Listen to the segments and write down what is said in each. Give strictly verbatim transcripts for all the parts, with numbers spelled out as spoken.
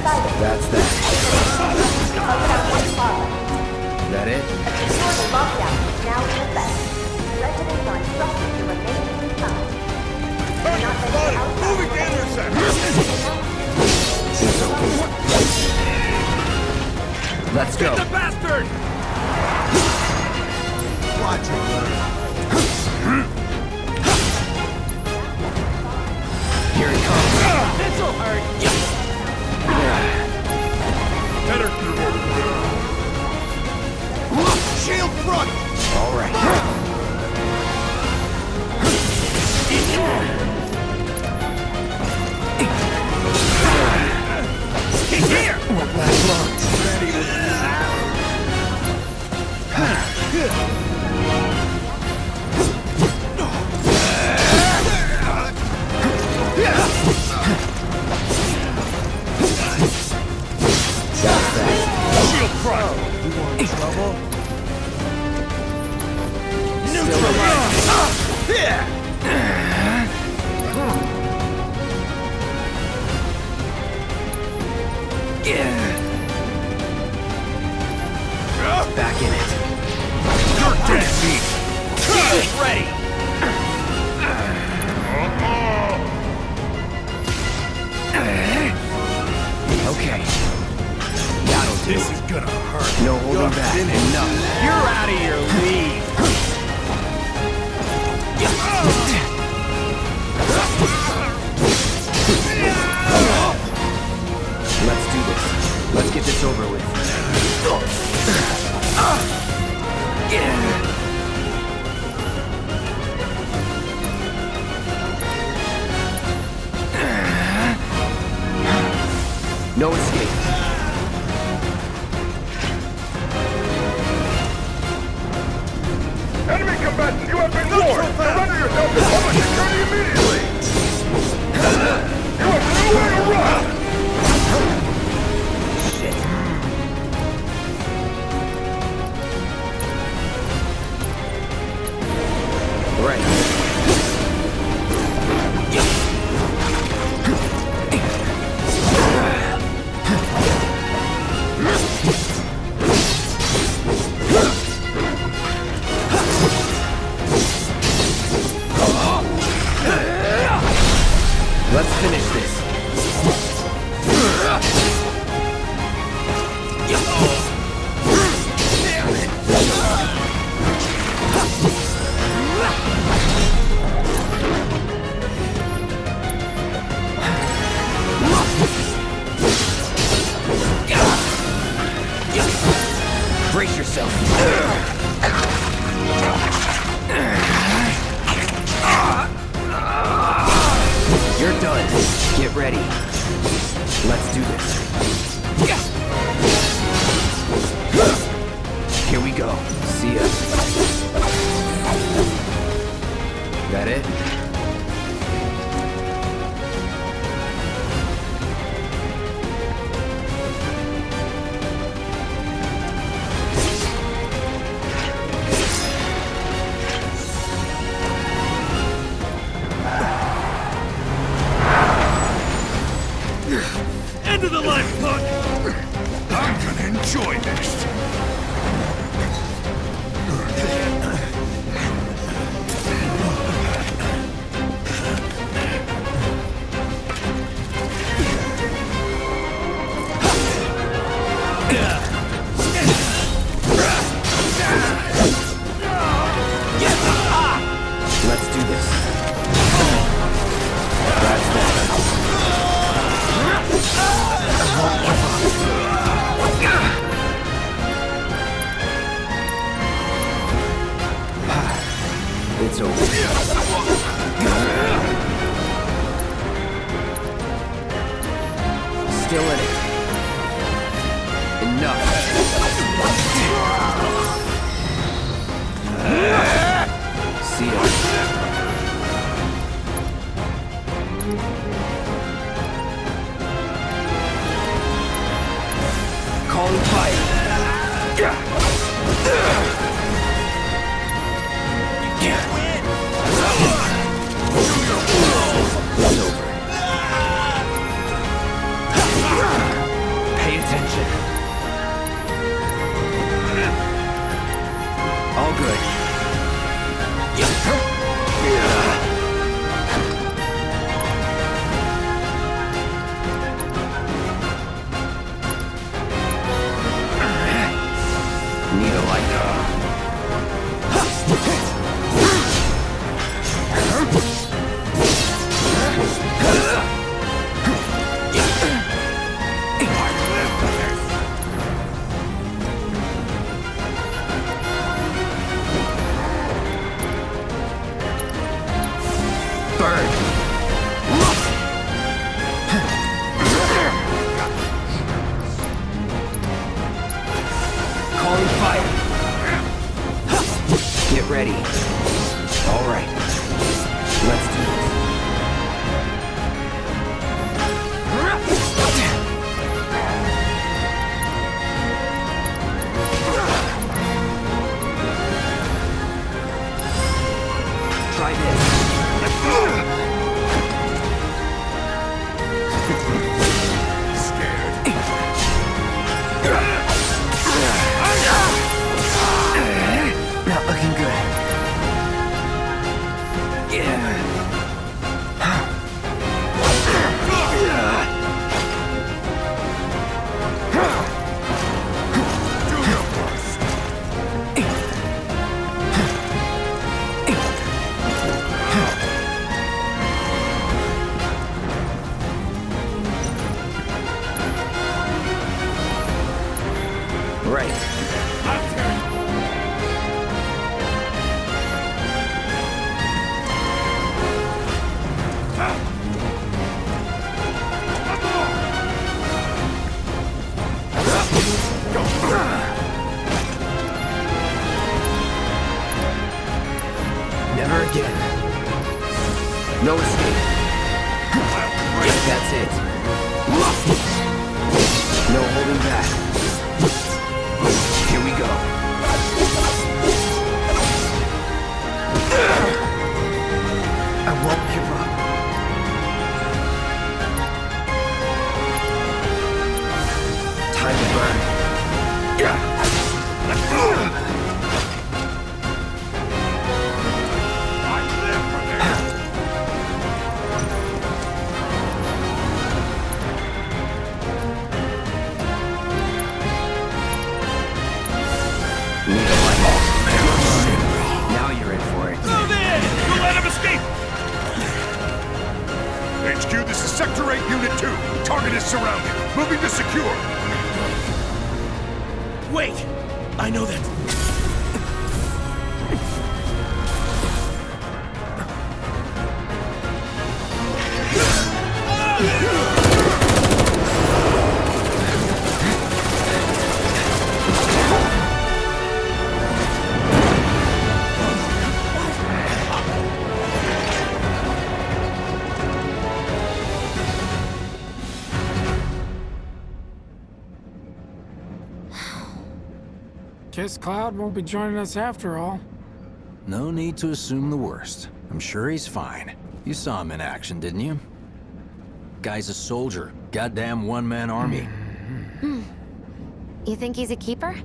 That's that. That it? Lockdown is now in effect. Residents are instructed to remain inside. Not venture outside. Moving to intercept! Let's go. Get the bastard! Watch it, Here it comes. This'll hurt! Better shield front! All right. He's here! Last launch. Ready to Shield front! You want trouble? Neutralize! Back in it. You're dead meat! Get ready! Okay. That'll do. This is gonna hurt. No holding back. Enough. You're out of your league! Let's do this. Let's get this over with. No escape. Enemy combatants, you have been warned! Surrender yourself to public security immediately! You have nowhere to run! Shit. Right. Let's finish this. Brace yourself. You're done. Get ready. Let's do this. Here we go. See ya. That it? End of the line, punk! I'm gonna enjoy this! Need a light. Burn. Calling fire. Get ready. All right. Let's do this. Try this. Not looking good. Yeah. Right. Never again. No escape. That's it. No holding back. Here we go. I won't give up. Time to burn. Now you're in for it. Move in! Don't let him escape! H Q, this is Sector eight, Unit two. Target is surrounded. Moving to secure. Wait! I know that. Guess Cloud won't be joining us after all. No need to assume the worst. I'm sure he's fine. You saw him in action, didn't you? Guy's a soldier. Goddamn one-man army. You think he's a keeper?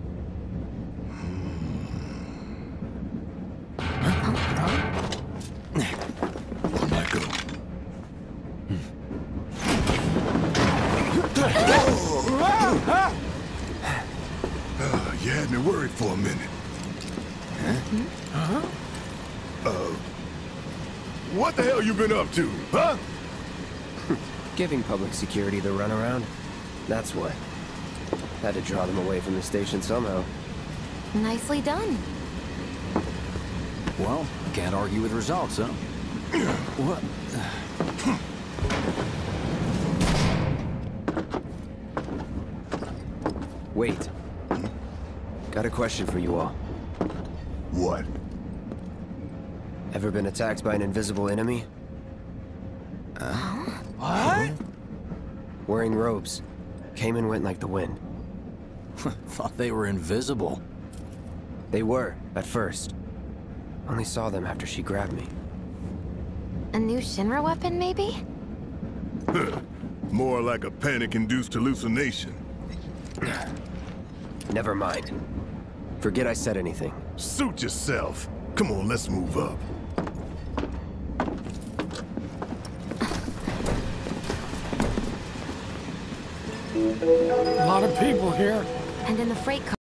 Michael. Uh, you had me worried for a minute. Huh? Uh, what the hell you been up to, huh? Giving public security the runaround. That's what. Had to draw them away from the station somehow. Nicely done. Well, can't argue with results, huh? What? Wait. Got a question for you all. What? Ever been attacked by an invisible enemy? What? Wearing robes. Came and went like the wind. Thought they were invisible. They were, at first. Only saw them after she grabbed me. A new Shinra weapon, maybe? More like a panic-induced hallucination. Never mind. Forget I said anything. Suit yourself. Come on, let's move up. A lot of people here. And in the freight car.